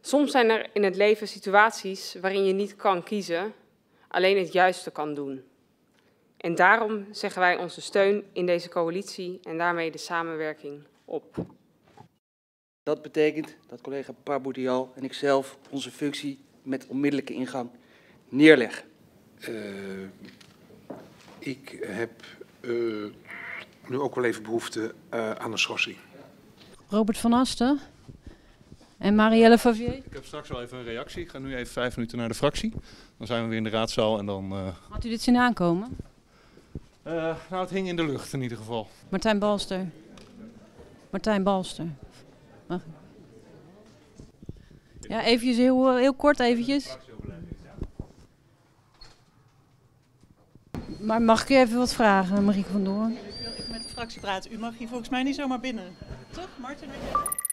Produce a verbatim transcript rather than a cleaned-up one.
Soms zijn er in het leven situaties waarin je niet kan kiezen, alleen het juiste kan doen. En daarom zeggen wij onze steun in deze coalitie en daarmee de samenwerking op. Dat betekent dat collega Parboutial en ikzelf onze functie met onmiddellijke ingang neerleggen. Uh, ik heb uh, nu ook wel even behoefte uh, aan een schorsing. Robert van Asten en Marielle Favier. Ik heb straks wel even een reactie. Ik ga nu even vijf minuten naar de fractie. Dan zijn we weer in de raadzaal en dan... Uh... Had u dit zien aankomen? Uh, nou, het hing in de lucht in ieder geval. Martijn Balster. Martijn Balster. Mag ik? Ja, eventjes heel, heel kort eventjes. Maar mag ik u even wat vragen, Marieke van Doorn? Ik wil even met de fractie praten. U mag hier volgens mij niet zomaar binnen. Toch, Martin?